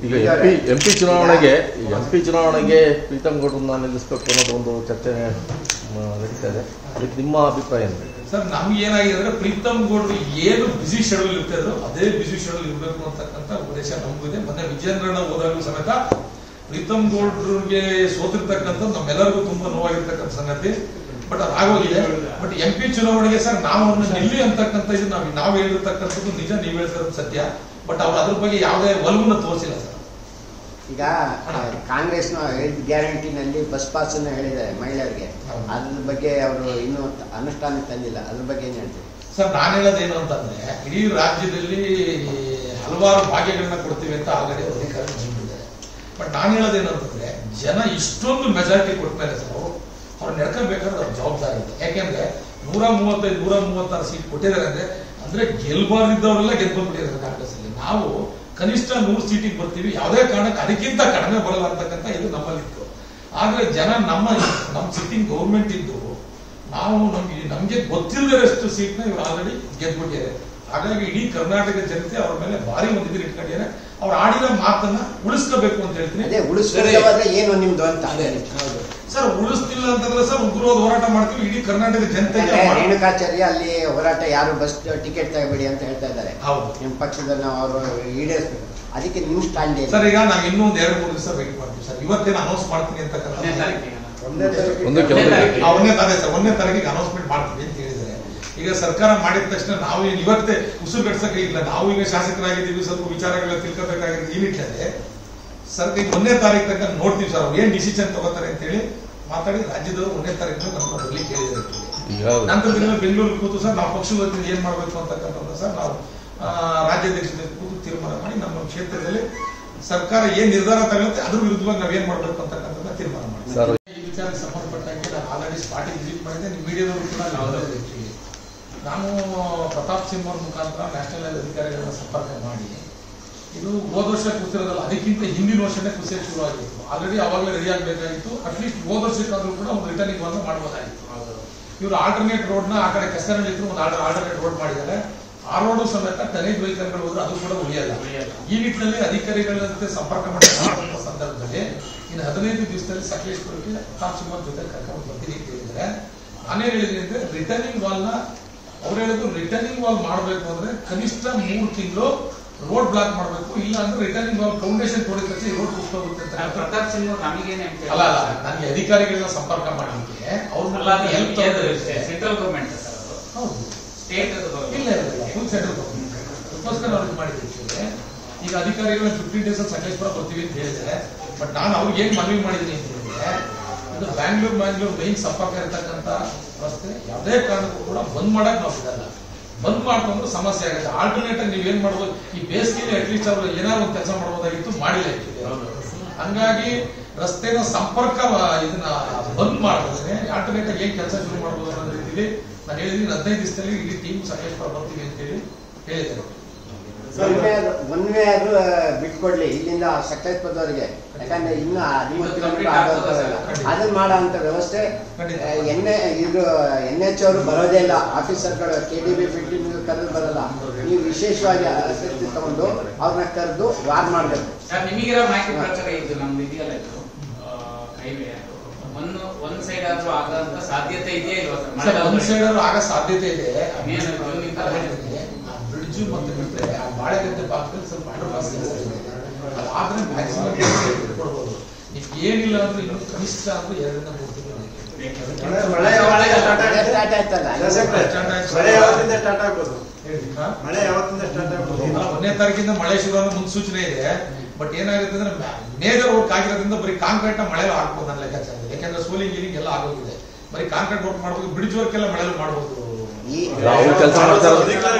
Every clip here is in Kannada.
ಈಗ ಎಂಪಿ ಚುನಾವಣೆಗೆ ಪ್ರೀತಮ್ ಗೌಡ್ರನ್ನ ನಿಲ್ಲಿಸಬೇಕು ಅನ್ನೋದು ಒಂದು ಚರ್ಚೆ ನಡೀತಾ ಇದೆ. ಅದಕ್ಕೆ ನಿಮ್ಮ ಅಭಿಪ್ರಾಯ ಏನು? ಸರ್, ನಮ್ಗೆ ಏನಾಗಿದೆ ಅಂದ್ರೆ ಪ್ರೀತಮ್ ಗೌಡ್ರು ಏನು ಬಿಸಿ ಶೆಡ್ಯೂಲ್ ಇರ್ತಿದ್ರು ಅದೇ ಬಿಸಿ ಶೆಡ್ಯೂಲ್ ಇರಬೇಕು ಅಂತಕ್ಕಂಥ ಉದ್ದೇಶ ನಮಗಿದೆ. ಮೊನ್ನೆ ವಿಜೇಂದ್ರಣ್ಣ ಹೋದಾಗಲೂ ಸಮೇತ ಪ್ರೀತಮ್ ಗೌಡ್ರಿಗೆ ಸೋತಿರ್ತಕ್ಕಂಥ ನಮ್ಮೆಲ್ಲರಿಗೂ ತುಂಬಾ ನೋವಾಗಿರ್ತಕ್ಕಂಥ ಸಂಗತಿ. ಬಟ್ ಅದಾಗೋಗಿದೆ. ಬಟ್ ಎಂಪಿ ಚುನಾವಣೆಗೆ ಸರ್ ನಾವು ನಿಲ್ಲಿ ಅಂತಕ್ಕಂಥ ಇದು ನಾವು ಹೇಳಿರ್ತಕ್ಕಂಥದ್ದು ನಿಜ, ನೀವು ಹೇಳ್ತಿರೋದು ಸತ್ಯ. ಬಟ್ ಅವ್ರು ಅದ್ರ ಬಗ್ಗೆ ಯಾವುದೇ ಒಲವನ್ನು ತೋರಿಸಿಲ್ಲ ಸರ್. ಈಗ ಕಾಂಗ್ರೆಸ್ನ 5 ಗ್ಯಾರಂಟಿನಲ್ಲಿ ಬಸ್ ಪಾಸ್ ಅನ್ನು ಹೇಳಿದ್ದಾರೆ ಮಹಿಳೆಯರಿಗೆ, ಅದ್ರ ಬಗ್ಗೆ ಅವರು ಇನ್ನೂ ಅನುಷ್ಠಾನಕ್ಕೆ ತಂದಿಲ್ಲ. ಅದ್ರ ಬಗ್ಗೆ ಏನ್ ಹೇಳ್ತೀವಿ ಸರ್? ನಾನು ಹೇಳೋದೇನು ಅಂತಂದ್ರೆ, ಇಡೀ ರಾಜ್ಯದಲ್ಲಿ ಹಲವಾರು ಭಾಗ್ಯಗಳನ್ನ ಕೊಡ್ತೀವಿ ಅಂತ ಆಲ್ರೆಡಿ ಅಧಿಕಾರ ನೀಡಿದ್ದಾರೆ. ಬಟ್ ನಾನು ಹೇಳೋದೇನು ಅಂತಂದ್ರೆ, ಜನ ಇಷ್ಟೊಂದು ಮೆಜಾರಿಟಿ ಕೊಟ್ಟ ಮೇಲೆ ಸರ್ ಅವ್ರು ನಡ್ಕೋಬೇಕಾದ್ರೆ ಅವ್ರ ಜವಾಬ್ದಾರಿ ಇದೆ. ಯಾಕೆಂದ್ರೆ 135, 136 ಸೀಟ್ ಕೊಟ್ಟಿದ್ದಾರೆ ಅಂದ್ರೆ ಗೆಲ್ಬಾರ್ದಿದ್ದವರೆಲ್ಲ ಗೆದ್ಬಿಟ್ಟಿದ್ದಾರೆ ಕಾಂಗ್ರೆಸ್ ಅಲ್ಲಿ. ನಾವು ಕನಿಷ್ಠ 100 ಸೀಟಿಗೆ ಬರ್ತೀವಿ, ಯಾವುದೇ ಕಾರಣಕ್ಕೆ ಅದಕ್ಕಿಂತ ಕಡಿಮೆ ಬರಲ್ಲ ಅಂತಕ್ಕಂಥ ಇದು ನಮ್ಮಲ್ಲಿತ್ತು. ಆದ್ರೆ ಜನ ನಮ್ಮ ಸಿಟ್ಟಿಂಗ್ ಗೌರ್ಮೆಂಟ್ ಇದ್ದು ನಾವು ನಮ್ಗೆ ಗೊತ್ತಿಲ್ಲದಷ್ಟು ಸೀಟ್ನ ಇವ್ರು ಆಲ್ರೆಡಿ ಗೆದ್ಬಿಟ್ಟಿದ್ದಾರೆ. ಹಾಗಾಗಿ ಇಡೀ ಕರ್ನಾಟಕ ಜನತೆ ಅವ್ರ ಮೇಲೆ ಭಾರಿ ಒಂದು ಇದ್ರ ಇಟ್ಕೊಂಡಿದ್ದಾರೆ. ಅವ್ರು ಆಡಿದ ಮಾತನ್ನ ಉಳಿಸ್ಕೋಬೇಕು ಅಂತ ಹೇಳ್ತೀನಿ. ಏನು ನಿಮ್ದು ಅಂತ ಸರ್, ಉಳಿಸ್ತಿಲ್ಲ ಅಂತಂದ್ರೆ ಸರ್ ಉಗ್ರವಾದ ಹೋರಾಟ ಮಾಡ್ತೀವಿ ಇಡೀ ಕರ್ನಾಟಕ ಜನತೆಗೆ. ರೇಣುಕಾಚಾರ್ಯ ಅಲ್ಲಿ ಹೋರಾಟ ಯಾರು ಬಸ್ ಟಿಕೆಟ್ ತಗೋಬೇಡಿ ಅಂತ ಹೇಳ್ತಾ ಇದ್ದಾರೆ. ಹೌದು, ನಿಮ್ಮ ಪಕ್ಷದಲ್ಲಿ ಅವರು ಈಡೇರಿಸಬೇಕು. ಅದಕ್ಕೆ ನೀವು ಸ್ಟ್ಯಾಂಡ್ ಇದೆ ಸರ್. ಈಗ ನಾವು ಇನ್ನೂ ಒಂದು 2-3 ದಿವಸ ವೇಟ್ ಮಾಡ್ತೀವಿ ಸರ್. ಇವತ್ತೇನು ಅನೌನ್ಸ್ ಮಾಡ್ತೀನಿ ಅಂತಕ್ಕಂಥ 1ನೇ ತಾರೀಕಿಗೆ ಅನೌನ್ಸ್ಮೆಂಟ್ ಮಾಡ್ತೀವಿ ಅಂತ ಹೇಳಿದ್ದಾರೆ. ಈಗ ಸರ್ಕಾರ ಮಾಡಿದ ತಕ್ಷಣ ನಾವು ಇವತ್ತೇ ಉಸಿರುಗಡ್ಸಕ್ಕೆ ಇಲ್ಲ. ನಾವು ಈಗ ಶಾಸಕರಾಗಿದ್ದೀವಿ, ಸ್ವಲ್ಪ ವಿಚಾರಗಳ ತಿಳ್ಕೋಬೇಕಾಗಿದೆ. ಈ ನಿಟ್ಟಿನಲ್ಲಿ ಸರ್ ಈಗ 1ನೇ ತಾರೀಕು ತನಕ ನೋಡ್ತೀವಿ ಸರ್. ಅವ್ರು ಏನ್ ಡಿಸಿಷನ್ ತಗೋತಾರೆ ಅಂತ ಹೇಳಿ ಮಾತಾಡಿ ರಾಜ್ಯದವರು 1ನೇ ತಾರೀಕು ನಮ್ಮ ಬರ್ಲಿಕ್ಕೆ ಹೇಳಿದ್ದಾರೆ. ನಂತರ ಬೆಂಗಳೂರು ಕೂತು ಸರ್ ನಾವು ಪಕ್ಷದ ವತಿಯಿಂದ ಏನ್ ಮಾಡ್ಬೇಕು ಅಂತಕ್ಕಂಥ ಸರ್ ನಾವು ರಾಜ್ಯಾಧ್ಯಕ್ಷರ ಕೂತು ತೀರ್ಮಾನ ಮಾಡಿ ನಮ್ಮ ಕ್ಷೇತ್ರದಲ್ಲಿ ಸರ್ಕಾರ ಏನ್ ನಿರ್ಧಾರ ತಗೊಳುತ್ತೆ ಅದ್ರ ವಿರುದ್ಧವಾಗಿ ನಾವೇನ್ ಮಾಡ್ಬೇಕು ಅಂತಕ್ಕಂಥ ತೀರ್ಮಾನ ಮಾಡಿ. ಈ ವಿಚಾರಕ್ಕೆ ಸಂಬಂಧಪಟ್ಟಂಗೆ ನಾನು ಆಲ್ರೆಡಿ ಸ್ಪಾಟಿಗೆ ವಿಸಿಟ್ ಮಾಡಿದ್ದೆ. ನಿಮ್ಮ ಮೀಡಿಯಾದವರು ಕೂಡ ನಾನು ಪ್ರತಾಪ್ ಸಿಂಹ ಅವ್ರ ಮುಖಾಂತರ ನ್ಯಾಷನಲ್ ಅಧಿಕಾರಿಗಳನ್ನ ಸಂಪರ್ಕ ಮಾಡಿ, ಇದು ಹೋದ ವರ್ಷ ಕೂತಿರೋದಲ್ಲ, ಅದಕ್ಕಿಂತ ಹಿಂದಿನ ವರ್ಷನೇ ಕುಸಿಯಕ್ಕೆ ಶುರುವಾಗಿತ್ತು. ಆಲ್ರೆಡಿ ಅವಾಗಲೇ ರೆಡಿ ಆಗಬೇಕಾಗಿತ್ತು. ಅಟ್ಲೀಸ್ಟ್ ಹೋದ ವರ್ಷಕ್ಕಾದ್ರೂ ಕೂಡ ಒಂದು ರಿಟರ್ನಿಂಗ್ ಅನ್ನು ಮಾಡಬಹುದಾಗಿತ್ತು. ಇವರು ಆಲ್ಟರ್ನೇಟ್ ರೋಡ್ ನ ಆ ಕಡೆ ಕೆಸರಲ್ಲಿ ಇದ್ರು ಒಂದು ಆಲ್ಟರ್ನೇಟ್ ರೋಡ್ ಮಾಡಿದ್ದಾರೆ. ಆ ರೋಡ್ ಸಮೇತ ಟನೇಜ್ ವೆಹಿಕಲ್ಗಳು ಹೋದ್ರೆ ಅದು ಕೂಡ ಉಳಿಯಲ್ಲ. ಈ ನಿಟ್ಟಿನಲ್ಲಿ ಅಧಿಕಾರಿಗಳ ಜೊತೆ ಸಂಪರ್ಕ ಮಾಡಿದ ಸಂದರ್ಭದಲ್ಲಿ ಇನ್ನು 15 ದಿವಸದಲ್ಲಿ ಸಕಲೇಶ್ಪುರಕ್ಕೆ ಪ್ರತಾಪ್ ಸಿಂಹ ಜೊತೆ ಕರ್ಕೊಂಡು ಬರ್ತೀನಿ ಅಂತ ಹೇಳಿದ್ರೆ, ನಾನೇನ್ ಹೇಳಿದ್ದೀನಿ ಅಂದ್ರೆ ರಿಟರ್ನಿಂಗ್ ವಾಲ್ ನ ಅವ್ರು ಹೇಳಿದ್ರು ರಿಟರ್ನಿಂಗ್ ವಾಲ್ ಮಾಡಬೇಕು ಅಂದ್ರೆ ಕನಿಷ್ಠ 3 ತಿಂಗಳು ರೋಡ್ ಬ್ಲಾಕ್ ಮಾಡಬೇಕು. ಇಲ್ಲ ಅಂದ್ರೆ ರಿಟರ್ನಿಂಗ್ ವಾಲ್ ಫೌಂಡೇಶನ್ ತೋಡಿದ ತಕ್ಷಣ ರೋಡ್ ಹೋಗುತ್ತೆ ಅಂತ ಪ್ರತಾಪ್ ಸಿಂಹ ನಮಗೇನೆ ಅಲ್ಲ ನನಗೆ ಅಧಿಕಾರಿಗಳನ್ನ ಸಂಪರ್ಕ ಮಾಡಲಿಕ್ಕೆ ಅವ್ರ ಸೆಂಟ್ರಲ್ ಗವರ್ಮೆಂಟ್ ಹೌದು ಸ್ಟೇಟ್ ಇಲ್ಲ ಫುಲ್ ಸೆಂಟ್ರಲ್ ಗವರ್ಮೆಂಟ್ ಅದಕ್ಕೋಸ್ಕರ ಅವ್ರಿಗೆ ಮಾಡಿದ್ದೀವಿ. ಈಗ ಅಧಿಕಾರಿಗಳು 15 ಡೇಸ್ ಸಕಲೇಶ್ಪುರ ಬರ್ತೀವಿ ಅಂತ ಹೇಳಿದ್ರೆ, ಬಟ್ ನಾನು ಅವ್ರಿಗೆ ಏನ್ ಮನವಿ ಮಾಡಿದ್ದೀನಿ ಅಂತ ಹೇಳಿದ್ರೆ, ಇದು ಬ್ಯಾಂಗ್ಳೂರ್ ಮೈನ್ ಸಂಪರ್ಕ ಇರತಕ್ಕಂತ ರಸ್ತೆ ಯಾವುದೇ ಕಾರಣಕ್ಕೂ ಕೂಡ ಬಂದ್ ಮಾಡಕ್ ನಾವು ಬಿಡಲ್ಲ. ಬಂದ್ ಮಾಡ್ಕೊಂಡ್ರು ಸಮಸ್ಯೆ ಆಗುತ್ತೆ. ಆಲ್ಟರ್ನೇಟ್ ಆಗಿ ನೀವೇನ್ ಮಾಡ್ಬೋದು, ಈ ಬೇಸಿಗೆಯಲ್ಲಿ ಅಟ್ಲೀಸ್ಟ್ ಅವರು ಏನಾದ್ರು ಒಂದು ಕೆಲಸ ಮಾಡಬಹುದಾಗಿತ್ತು, ಮಾಡಿಲ್ಲ. ಹಂಗಾಗಿ ರಸ್ತೆನ ಸಂಪರ್ಕ ಇದನ್ನ ಬಂದ್ ಮಾಡಿದ್ರೆ ಆಲ್ಟರ್ನೇಟ್ ಆಗಿ ಏನ್ ಕೆಲಸ ಶುರು ಮಾಡಬಹುದು ಅನ್ನೋ ರೀತಿಯಲ್ಲಿ ನಾನು ಹೇಳಿದ್ದೀನಿ. 15 ದಿವಸದಲ್ಲಿ ಇಡೀ ಟೀಮ್ ಸಕಲೇಶ್ಪುರ ಬರ್ತೀವಿ ಅಂತ ಹೇಳಿ ಹೇಳಿದ್ದಾರೆ. ಒನ್ ವೇ ಆದ್ರೂ ಬಿಟ್ಕೊಡ್ಲಿ ಇಲ್ಲಿಂದ ಸಕಲೇಶ್ಪುರದವರಿಗೆ. ಯಾಕಂದ್ರೆ ಇನ್ನು 13 ಕಿಲೋಮೀಟರ್ ಆಗೋಲ್ಲ. ಅದನ್ನ ಮಾಡೋ ಅಂತ ವ್ಯವಸ್ಥೆ NH ಅವರು ಬರೋದೇ ಇಲ್ಲ. ಆಫೀಸರ್ಗಳು KDB ಫಿಟ್ಟಿಂಗ್ ಕರೆದು ಬರಲ್ಲ. ನೀವು ವಿಶೇಷವಾಗಿ ಆಸಕ್ತಿ ತಗೊಂಡು ಅವ್ರನ್ನ ಕರೆದು ವಾರ್ ಮಾಡ್ಬೇಕು. ನಿಮಗಿರೋ ಮಾಹಿತಿ ಪ್ರಚಾರ ಇದ್ದು ನಮ್ದು ಇದೆಯಲ್ಲ, ಇದು ಹೈವೇ ಒಂದ್ ಸೈಡ್ ಆದ್ರೂ ಆಗಂತ ಸಾಧ್ಯತೆ ಇದೆಯಾ ಇಲ್ವಾ ಸರ್? ಒಂದ್ ಸೈಡ್ ಆದ್ರೂ ಆಗೋ ಸಾಧ್ಯತೆ ಇದೆ. ಬ್ರಿಡ್ಜ್ ಮತ್ತೆ ಬಿಟ್ಟರೆ ಆ ಬಾಳೆಗದ್ದೆ ಭಾಗದಲ್ಲಿ ಸ್ವಲ್ಪ ಆದ್ರೆ ಮ್ಯಾಕ್ಸಿಮಮ್ ಕೊಡ್ಬೋದು. ನೀವು ಏನಿಲ್ಲ ಅಂದ್ರೆ ಇನ್ನು ಕನಿಷ್ಠ ಅಂದ್ರೆ 2 ರಿಂದ 3 ತಿಂಗಳು. 1ನೇ ತಾರೀಕಿಂದ ಮಳೆ ಶುರು ಅನ್ನೋ ಮುನ್ಸೂಚನೆ ಇದೆ. ಬಟ್ ಏನಾಗುತ್ತೆ ಅಂದ್ರೆ ಮೇಜರ್ ವರ್ಕ್ ಆಗಿರೋದ್ರಿಂದ ಬರೀ ಕಾಂಕ್ರೀಟ್ ನ ಮಳೆ ಆಗ್ಬೋದು ನನ್ನ ಲೆಕ್ಕಾಚಾರದಲ್ಲಿ. ಯಾಕಂದ್ರೆ ಸೋಲಿಂಗ್ ಗೀಲಿಂಗ್ ಎಲ್ಲ ಆಗೋಗಿದೆ. ಬರೀ ಕಾಂಕ್ರೀಟ್ ವರ್ಕ್ ಮಾಡ್ಬೋದು, ಬ್ರಿಡ್ಜ್ ವರ್ಕ್ ಎಲ್ಲ ಮಳೆಯಲ್ಲಿ ಮಾಡ್ಬೋದು. ಕೆಲಸ ಮಾಡ್ತಾರೆ.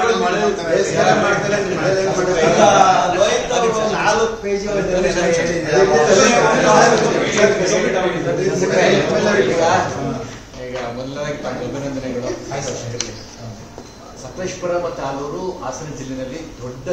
ಈಗ ಮೊದಲನೇದಾಗಿ ಅಭಿನಂದನೆಗಳು. ಸಕಲೇಶ್ಪುರ ಮತ್ತು ಆಲೂರು ಹಾಸನ ಜಿಲ್ಲೆಯಲ್ಲಿ ದೊಡ್ಡ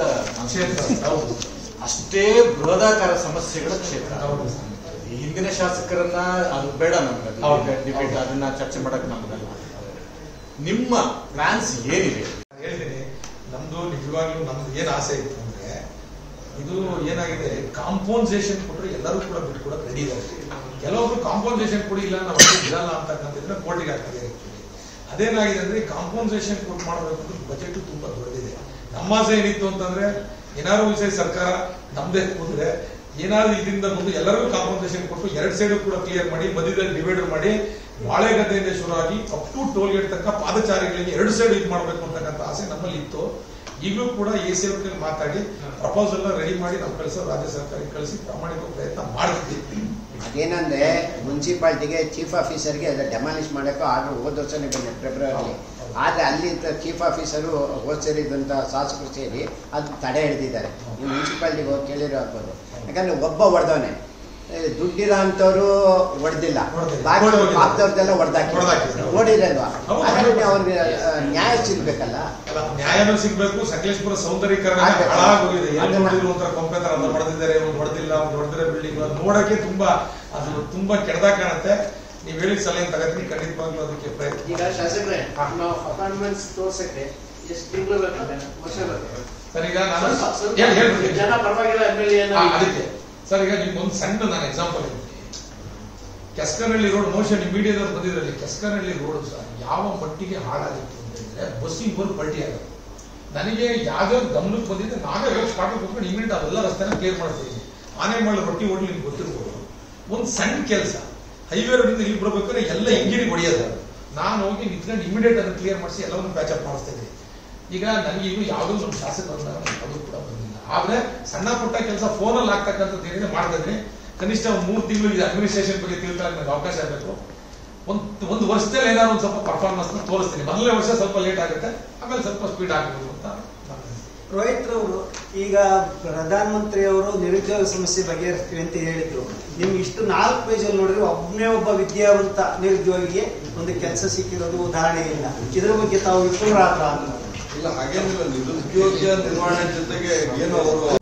ಅಷ್ಟೇ ಬೃಹದಾಕಾರ ಸಮಸ್ಯೆಗಳ ಕ್ಷೇತ್ರ. ಈ ಹಿಂದಿನ ಶಾಸಕರನ್ನ ಅದು ಬೇಡ ನಮ್ಗೆ ಡಿಬೇಟ್, ಅದನ್ನ ಚರ್ಚೆ ಮಾಡಕ್ ನಮ್ಗಲ್ಲ. ನಿಮ್ಮ ಪ್ಲಾನ್ಸ್ ಏನಿದೆ ಹೇಳ್ತೀನಿ. ನಮ್ದು ನಿಜವಾಗ್ಲೂ ನಮ್ದು ಏನ್ ಆಸೆ ಇತ್ತು ಅಂದ್ರೆ ಇದು ಏನಾಗಿದೆ, ಕಾಂಪೋನ್ಸೇಷನ್ ಕೊಟ್ಟರೆ ಎಲ್ಲರೂ ಕೂಡ ಬಿಟ್ಕೊಡಕ್ಕೆ ರೆಡಿ ಇದ್ದಾರೆ. ಕೆಲವೊಬ್ರು ಕಾಂಪೋನ್ಸೇಷನ್ ಕೊಡಿ ಇಲ್ಲ ನಾವು ಇರಲ್ಲ ಅಂತಕ್ಕಂಥದ್ದನ್ನ ಕೋರ್ಟಿಗೆ ಆಗ್ತದೆ. ಅದೇನಾಗಿದೆ ಅಂದ್ರೆ ಕಾಂಪೋನ್ಸೇಷನ್ ಕೊಟ್ಟು ಮಾಡಬೇಕು ಬಜೆಟ್ ತುಂಬಾ ದೊಡ್ಡದಿದೆ. ನಮ್ಮ ಆಸೆ ಏನಿತ್ತು ಅಂತಂದ್ರೆ ಏನಾದ್ರು ವಿಷಯ ಸರ್ಕಾರ ನಮ್ದೇ ಕೂತ್ರೆ ಏನಾದ್ರು ಇದರಿಂದ ಮುಂದೆ ಎಲ್ಲರಿಗೂ ಕಾಂಪೋನ್ಸೇಷನ್ ಕೊಟ್ಟು 2 ಸೈಡ್ ಕೂಡ ಕ್ಲಿಯರ್ ಮಾಡಿ ಮಧ್ಯದಲ್ಲಿ ಡಿವೈಡರ್ ಮಾಡಿ ಬಾಳೆಗದ್ದೆಯಿಂದ ಶುರುವಾಗಿ ಅಪ್ ಟು ಟೋಲ್ ಗೇಟ್ ತನಕ ಪಾದಚಾರಿಗಳಿಗೆ 2 ಸೈಡ್ ಇದು ಮಾಡಬೇಕು ಅಂತಕ್ಕಂಥ ಆಸೆ ನಮ್ಮಲ್ಲಿ ಇತ್ತು. ಈಗಲೂ ಕೂಡ ACF ಮಾತಾಡಿ ಪ್ರಪೋಸಲ್ ರೆಡಿ ಮಾಡಿ ನಾವು ಕಳಿಸೋ ರಾಜ್ಯ ಸರ್ಕಾರಕ್ಕೆ ಕಳಿಸಿ ಪ್ರಾಮಾಣಿಕ ಪ್ರಯತ್ನ ಮಾಡ್ತಿದ್ವಿ. ಅದೇನಂದ್ರೆ ಮುನ್ಸಿಪಾಲ್ಟಿಗೆ ಚೀಫ್ ಆಫೀಸರ್ಗೆ ಅದು ಡೆಮಾಲಿಷ್ ಮಾಡೋಕ್ಕೂ ಆರ್ಡರ್ ಹೋದ ವರ್ಷನೇ ಬಂದಿದೆ ಫೆಬ್ರವರಿ. ಆದರೆ ಅಲ್ಲಿ ಚೀಫ್ ಆಫೀಸರು ಹೋದ್ ಸೇರಿದಂಥ ಶಾಸಕರು ಸೇರಿ ಅದು ತಡೆ ಹಿಡಿದಿದ್ದಾರೆ. ನೀವು ಮುನ್ಸಿಪಾಲ್ಟಿಗೆ ಹೋಗಿ ಕೇಳಿರೋ ಆಗ್ಬೋದು. ಯಾಕಂದ್ರೆ ಒಬ್ಬ ಹೊಡೆದವನೇ, ದುಡ್ಡಿರೋ ಅಂಥವ್ರು ಹೊಡೆದಿಲ್ಲ, ಬಾಕಿ ಪಾಪದವ್ರದ್ದೆಲ್ಲ ಹೊಡೆದಾಕಿ ನೋಡಿರಲ್ವಾ? ಹಾಗಾಗಿ ಅವ್ರಿಗೆ ನ್ಯಾಯ ಸಿಗ್ಬೇಕಲ್ಲ. ನ್ಯಾಯನೂ ಸಿಗ್ಬೇಕು. ಸಕಲೇಶ್ಪುರ ಸೌಂದರ್ಯೀಕರಣ ಹಾಳಾಗೋಗಿದೆ. ಏನು ನೋಡಿದ್ರು ಒಂಥರ ಕೊಂಪೆತರ ಅದನ್ನ ಹೊಡೆದಿದ್ದಾರೆ, ಒಂದು ಹೊಡೆದಿಲ್ಲ, ಒಂದು ಹೊಡೆದಿರೋ ಬಿಲ್ಡಿಂಗ್ ನೋಡಕ್ಕೆ ತುಂಬಾ ಕೆಡದಾಗ ಕಾಣುತ್ತೆ. ನೀವು ಹೇಳಿದ ಸಲಹೆ ತಗೋತೀನಿ, ಖಂಡಿತವಾಗ್ಲೂ ಅದಕ್ಕೆ ಪ್ರಯತ್ನ. ಈಗ ಶಾಸಕರೇ, ನಾವು ಅಪಾಯಿಂಟ್ಮೆಂಟ್ಸ್ ತೋರ್ಸಕ್ಕೆ ಎಷ್ಟು ತಿಂಗಳು ಬೇಕಾದ್ರೆ ವರ್ಷ ಬೇಕಾದ್ರೆ ಸರ್ ಈಗ ನಾನು ಹೇಳ್ಬಿಡಿ ಜನ ಪರವಾಗಿಲ್ಲ MLA ಅದಕ್ಕೆ ಸರ್ ಈಗ ನಿಮ್ಗೊಂದು ಸಣ್ಣ ನಾನು ಎಕ್ಸಾಂಪಲ್ ಹೇಳ್ತೀನಿ. ಕೆಸ್ಕನಹಳ್ಳಿ ರೋಡ್ ಮೋಷನ್ ಮೀಡಿಯಾದವ್ರು ಬಂದಿದ್ರಲ್ಲಿ ಕೆಸ್ಕನಹಳ್ಳಿ ರೋಡ್ ಸರ್ ಯಾವ ಮಟ್ಟಿಗೆ ಹಾಳಾಗಿತ್ತು ಅಂತಂದ್ರೆ ಬಸ್ಸಿಗೆ ಬರೋ ಪಲ್ಟಿ ಆಗುತ್ತೆ. ನನಗೆ ಯಾವ್ದಾದ್ರು ಗಮನಕ್ಕೆ ಬಂದಿದ್ದೆ ನಾವೇ ಹೋಗಿ ಸ್ಪಾಟ್ ಕೂತ್ಕೊಂಡು ಇಮಿಡಿಯೇಟ್ ಅವೆಲ್ಲ ರಸ್ತೆನ ಕ್ಲಿಯರ್ ಮಾಡ್ತೀವಿ. ಆನೆ ಮಾಡಿ ರೊಟ್ಟಿ ಓಡ್ಲಿ ನಿಮ್ಗೆ ಗೊತ್ತಿರ್ಬೋದು. ಒಂದು ಸಣ್ಣ ಕೆಲಸ ಹೈವೇ ರೋಡಿಂದ ಇಲ್ಲಿ ಬಿಡಬೇಕಾದ್ರೆ ಎಲ್ಲ ಇಂಜಿನಿಗೆ ಹೊಡೆಯೋದು. ನಾನು ಹೋಗಿ ನಿಂತ್ಕೊಂಡು ಇಮಿಡಿಯೇಟ್ ಅದನ್ನು ಕ್ಲಿಯರ್ ಮಾಡಿಸಿ ಎಲ್ಲವನ್ನು ಪ್ಯಾಚಪ್ ಮಾಡಿಸ್ತಾ ಇದ್ದೀನಿ. ಈಗ ನನಗೆ ಇನ್ನು ಯಾವುದೋ ನಮ್ಮ ಶಾಸಕರು ಅದು ಕೂಡ ಬಂದಿಲ್ಲ. ಆದ್ರೆ ಸಣ್ಣ ಪುಟ್ಟ ಕೆಲಸ ಫೋನಲ್ಲಿ ಆಗ್ತಕ್ಕಂಥದ್ದು ಏನಿದೆ ಮಾಡ್ತಾ ಇದ್ದೀನಿ. ಕನಿಷ್ಠ 3 ತಿಂಗಳು ಇದು ಅಡ್ಮಿನಿಸ್ಟ್ರೇಷನ್ ಬಗ್ಗೆ ತಿಳ್ಕೊಳ್ಳೋಕೆ ನನಗೆ ಅವಕಾಶ ಆಗಬೇಕು. ಒಂದು ವರ್ಷದಲ್ಲಿ ಏನಾದ್ರು ಒಂದು ಸ್ವಲ್ಪ ಪರ್ಫಾರ್ಮೆನ್ಸ್ ತೋರಿಸ್ತೀನಿ. ಮೊದಲನೇ ವರ್ಷ ಸ್ವಲ್ಪ ಲೇಟ್ ಆಗುತ್ತೆ, ಆಮೇಲೆ ಸ್ವಲ್ಪ ಸ್ಪೀಡ್ ಆಗಬಹುದು ಅಂತ. ರೋಹಿತ್ ಅವರು ಈಗ ಪ್ರಧಾನಮಂತ್ರಿ ಅವರು ನಿರುದ್ಯೋಗ ಸಮಸ್ಯೆ ಬಗೆಹರಿಸ್ತೀವಿ ಅಂತ ಹೇಳಿದ್ರು. ನಿಮ್ಗೆ ಇಷ್ಟು 4 ಪೇಜಲ್ಲಿ ನೋಡಿದ್ರೆ ಒಬ್ಬ ವಿದ್ಯಾವಂತ ನಿರುದ್ಯೋಗಿಗೆ ಒಂದು ಕೆಲಸ ಸಿಕ್ಕಿರೋದು ಉದಾಹರಣೆ ಇಲ್ಲ. ಇದ್ರ ಬಗ್ಗೆ ತಾವು ವಿಫಲರಾದ್ರ? ಇಲ್ಲ, ಹಾಗೇನಿಲ್ಲ. ನಿರುದ್ಯೋಗ ನಿರ್ವಹಣೆ ಜೊತೆಗೆ ಏನು ಅವರು